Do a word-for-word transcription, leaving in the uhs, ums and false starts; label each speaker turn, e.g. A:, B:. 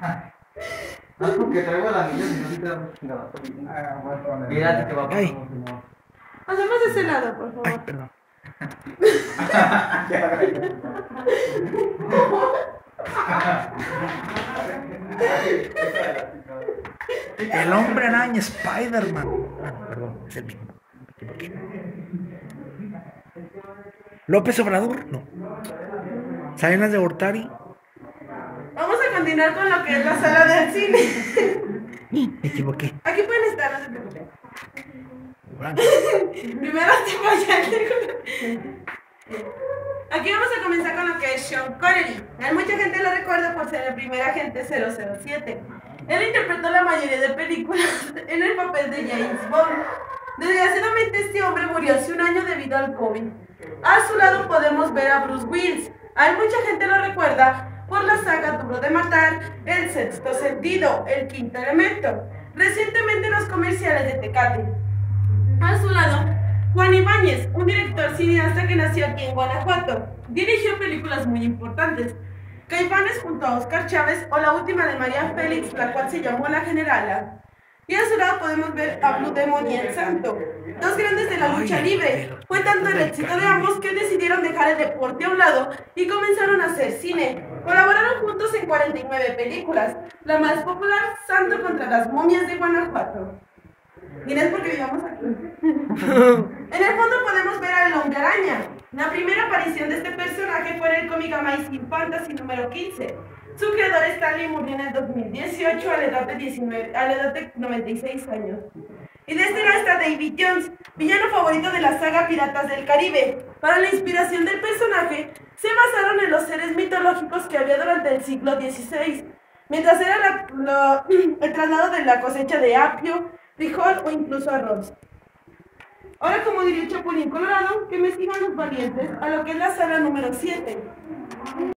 A: No es porque traigo a la niña, sino que te da mucha chingada. Mira, te va a pasar.
B: Hacemos de ese lado, por favor.
C: Ay, perdón. El hombre araña, Spider-Man. Ah, no, perdón, es el mismo. Me equivoqué. López Obrador, no. Salinas de Gortari.
B: Vamos a continuar con lo que es la sala del cine.
C: Me equivoqué.
B: Aquí pueden estar, no se preocupen.
C: Bueno,
B: Primero te fallan. Aquí vamos a comenzar con lo que es Sean Connery. A mucha gente lo recuerda por ser el primer agente cero cero siete. Él interpretó la mayoría de películas en el papel de James Bond. Desgraciadamente este hombre murió hace un año debido al COVID. A su lado podemos ver a Bruce Willis. A mucha gente lo recuerda por la saga Duro de Matar, El Sexto Sentido, El Quinto Elemento. Recientemente los comerciales de Tecate. A su lado, Juan Ibáñez, un director cineasta que nació aquí en Guanajuato. Dirigió películas muy importantes. Caifanes junto a Oscar Chávez o la última de María Félix, la cual se llamó La Generala. Y a su lado podemos ver a Blue Demon y El Santo, dos grandes de la lucha libre. Fue tanto el éxito de ambos que decidieron dejar el deporte a un lado y comenzaron a hacer cine. Colaboraron juntos en cuarenta y nueve películas, la más popular, Santo contra las momias de Guanajuato. Y no es porque vivamos aquí. En el fondo podemos ver al Hombre Araña. La primera aparición de este personaje fue en el cómic Amazing Fantasy número quince. Su creador Stanley murió en el dos mil dieciocho a la edad de, diecinueve, a la edad de noventa y seis años. Y de este lado está David Jones, villano favorito de la saga Piratas del Caribe. Para la inspiración del personaje, se basaron en los seres mitológicos que había durante el siglo dieciséis, mientras era la, lo, el traslado de la cosecha de apio, frijol o incluso arroz. Ahora, como diría Chapulín Colorado, que me sigan los valientes a lo que es la sala número siete.